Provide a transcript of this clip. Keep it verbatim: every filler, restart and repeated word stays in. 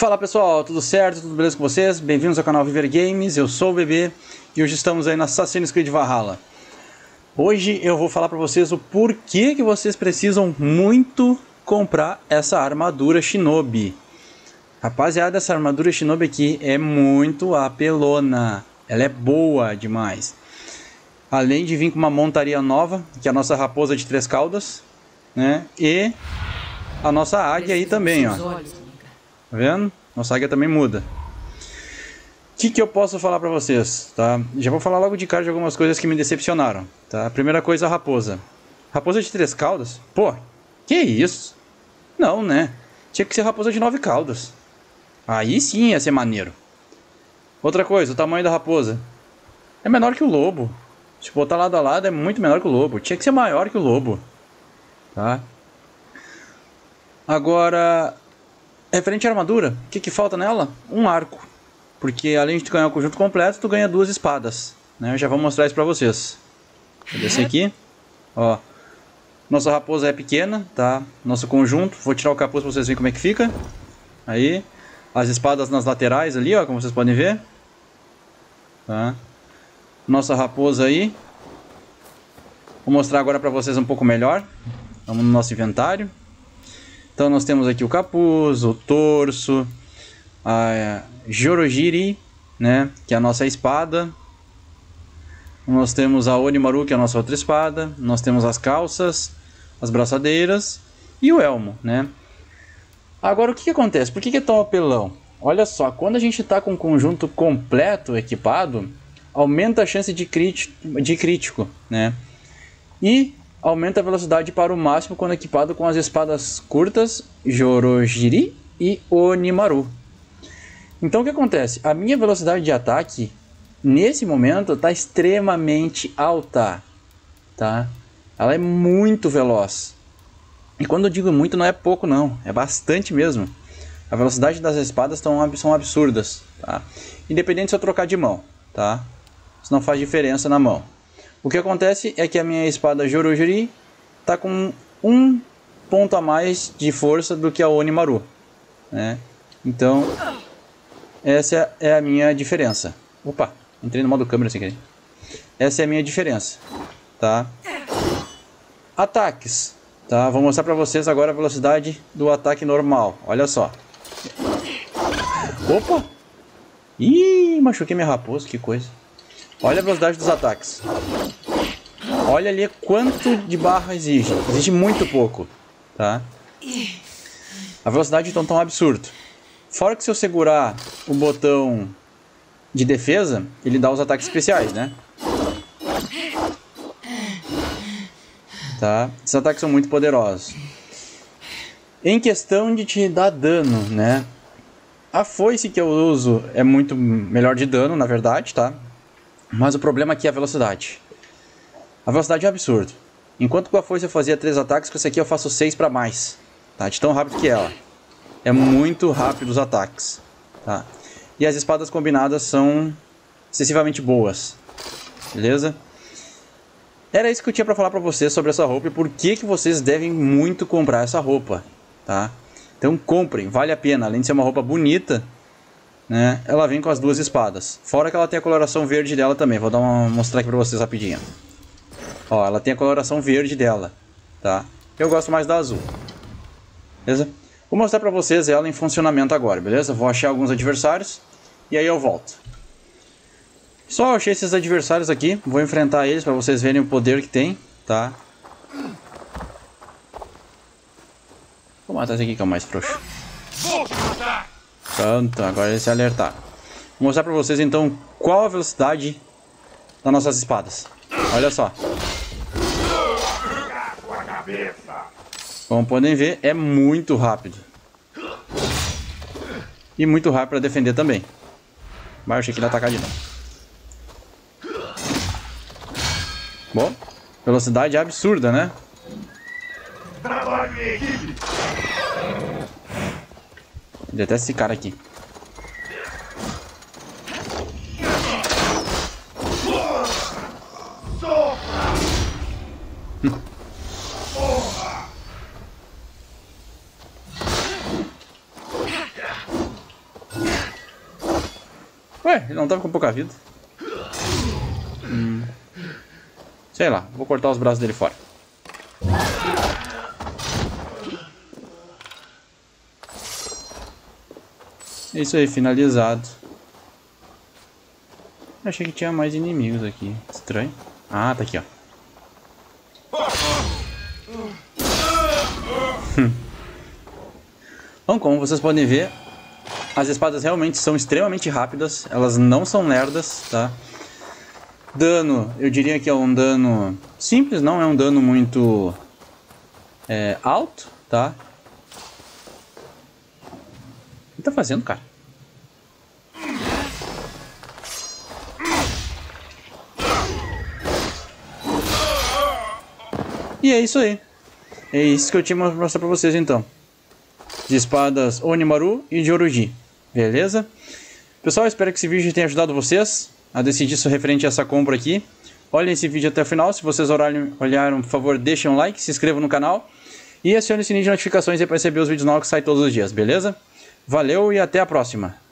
Fala pessoal, tudo certo? Tudo beleza com vocês? Bem-vindos ao canal Viver Games, eu sou o Bebê e hoje estamos aí na Assassin's Creed Valhalla. Hoje eu vou falar para vocês o porquê que vocês precisam muito comprar essa armadura Shinobi. Rapaziada, essa armadura Shinobi aqui é muito apelona, ela é boa demais. Além de vir com uma montaria nova, que é a nossa raposa de três caudas, né? E a nossa águia aí também, ó. Tá vendo? Nossa águia também muda. O que, que eu posso falar pra vocês, tá? Já vou falar logo de cara de algumas coisas que me decepcionaram, tá? A primeira coisa, a raposa. Raposa de três caudas? Pô, que isso? Não, né? Tinha que ser raposa de nove caudas. Aí sim ia ser maneiro. Outra coisa, o tamanho da raposa. É menor que o lobo. Se botar lado a lado é muito menor que o lobo. Tinha que ser maior que o lobo. Tá? Agora... referente à armadura, o que, que falta nela? Um arco. Porque além de tu ganhar o conjunto completo, tu ganha duas espadas, né? Eu já vou mostrar isso pra vocês. Vou descer aqui. Ó. Nossa raposa é pequena, tá? Nosso conjunto. Vou tirar o capuz pra vocês verem como é que fica. Aí. As espadas nas laterais ali, ó, como vocês podem ver. Tá? Nossa raposa aí. Vou mostrar agora pra vocês um pouco melhor. Vamos no nosso inventário. Então nós temos aqui o capuz, o torso, a Jorojiri, né, que é a nossa espada. Nós temos a Onimaru, que é a nossa outra espada. Nós temos as calças, as braçadeiras e o elmo, né. Agora o que, que acontece? Por que, que é tão apelão? Olha só, quando a gente está com o conjunto completo equipado, aumenta a chance de crítico, de crítico, né. E aumenta a velocidade para o máximo quando equipado com as espadas curtas Jorojiri e Onimaru. Então o que acontece? A minha velocidade de ataque nesse momento está extremamente alta, tá? Ela é muito veloz. E quando eu digo muito não é pouco não, é bastante mesmo. A velocidade das espadas tão, são absurdas, tá? Independente se eu trocar de mão, tá? Isso não faz diferença na mão. O que acontece é que a minha espada Jorojiri está com um ponto a mais de força do que a Onimaru, né? Então, essa é a minha diferença. Opa, entrei no modo câmera sem querer. Essa é a minha diferença, tá? Ataques, tá? Vou mostrar para vocês agora a velocidade do ataque normal. Olha só. Opa! Ih, machuquei minha raposa, que coisa. Olha a velocidade dos ataques. Olha ali quanto de barra exige. Exige muito pouco, tá? A velocidade então tá um absurdo. Fora que se eu segurar o botão de defesa, ele dá os ataques especiais, né? Tá? Esses ataques são muito poderosos. Em questão de te dar dano, né? A foice que eu uso é muito melhor de dano, na verdade, tá? Mas o problema aqui é a velocidade. A velocidade é um absurdo. Enquanto com a foice eu fazia três ataques, com esse aqui eu faço seis para mais. Tá? De tão rápido que ela. É muito rápido os ataques. Tá? E as espadas combinadas são excessivamente boas. Beleza? Era isso que eu tinha para falar para vocês sobre essa roupa e por que, que vocês devem muito comprar essa roupa. Tá? Então comprem, vale a pena. Além de ser uma roupa bonita, né, ela vem com as duas espadas. Fora que ela tem a coloração verde dela também. Vou dar uma mostrar aqui para vocês rapidinho. Ó, ela tem a coloração verde dela, tá? Eu gosto mais da azul. Beleza? Vou mostrar pra vocês ela em funcionamento agora, beleza? Vou achar alguns adversários e aí eu volto. Só achei esses adversários aqui, vou enfrentar eles pra vocês verem o poder que tem, tá? Vou matar esse aqui que é o mais frouxo. Pronto, agora eles se alertaram. Vou mostrar pra vocês então qual a velocidade das nossas espadas. Olha só. Como podem ver, é muito rápido. E muito rápido para defender também. Mas eu achei que ele ia atacar de novo. Bom, velocidade absurda, né? Detesta esse cara aqui. não tava com pouca vida. Hum. Sei lá, vou cortar os braços dele fora. É isso aí, finalizado. Eu achei que tinha mais inimigos aqui. Estranho. Ah, tá aqui, ó. Bom, como vocês podem ver, as espadas realmente são extremamente rápidas. Elas não são lerdas, tá? Dano, eu diria que é um dano simples, não é um dano muito é, alto, tá? O que tá fazendo, cara? E é isso aí. É isso que eu tinha pra mostrar pra vocês então. De espadas Onimaru e de Orochi. Beleza? Pessoal, espero que esse vídeo tenha ajudado vocês a decidir isso referente a essa compra aqui. Olhem esse vídeo até o final. Se vocês olharem, olharam, por favor, deixem um like, se inscrevam no canal. E acione o sininho de notificações para receber os vídeos novos que saem todos os dias, beleza? Valeu e até a próxima.